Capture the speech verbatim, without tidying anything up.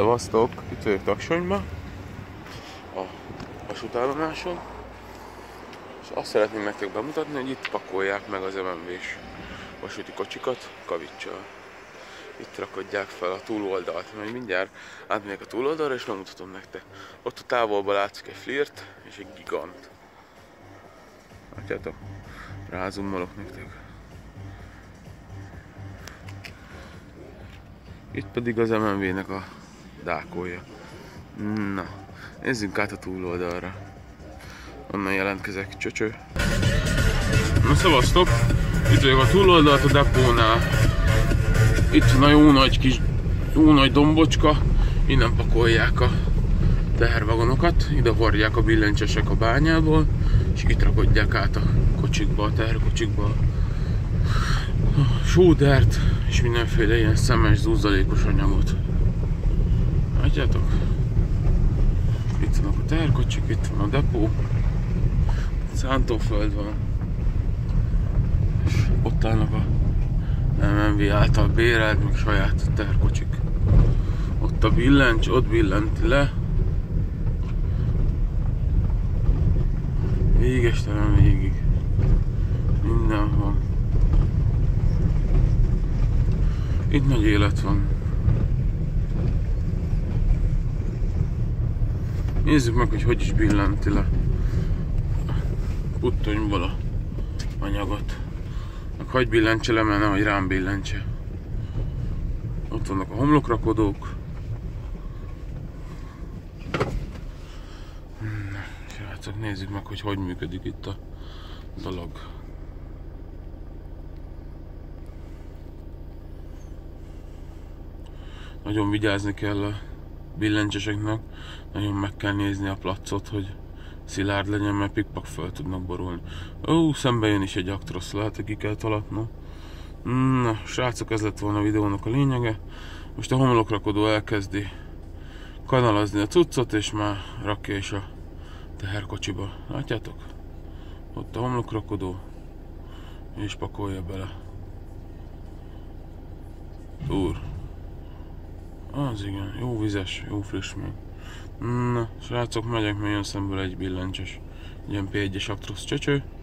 Szevasztok! Itt vagyok Taksonyban, a vasútállomáson, és azt szeretném nektek bemutatni, hogy itt pakolják meg az em en vé-s vasúti kocsikat kavicsal. Itt rakodják fel a túloldalt, majd mindjárt átmegyek a túloldalra és megmutatom nektek. Ott a távolban látszik egy Flirt és egy Gigant. Látjátok? Rázumolok nektek. Itt pedig az em en vé-nek a dákója. Na, nézzünk át a túloldalra. Onnan jelentkezek, csöcső. Na szevasztok! Itt vagyok a túloldalt a depónál. Itt van a jó nagy kis, jó nagy dombocska. Innen pakolják a tehervagonokat. Ide hordják a billentyesek a bányából, és itt rakodják át a kocsikba, a teherkocsikba a sódert és mindenféle ilyen szemes, zúzzalékos anyagot. Látjátok? Itt vannak a teherkocsik, itt van a depó, szántóföld van, és ott állnak a em en vé által bérelt, meg saját teherkocsik. Ott a billencs, ott billent le. Végestelen végig. Minden van. Itt nagy élet van. Nézzük meg, hogy hogy is billenti le puttonyból a anyagot. Meg hagy billentse le, mert nehogy rám billentse. Ott vannak a homlokrakodók. Srácok, nézzük meg, hogy hogy működik itt a dolog. Nagyon vigyázni kell a billencseseknek, nagyon meg kell nézni a placot, hogy szilárd legyen, mert pikpak fel tudnak borulni. Ó, szembe jön is egy Actros, lehet, hogy ki kell talatnom. Na, srácok, ez lett volna a videónak a lényege. Most a homlokrakodó elkezdi kanalazni a cuccot, és már rakja is a teherkocsiba. Látjátok? Ott a homlokrakodó, és pakolja bele. Úr. Az igen, jó vizes, jó friss még. Na, srácok, megyek, mert jön szemből egy billencses. Ilyen pé egyes Actros csöcső.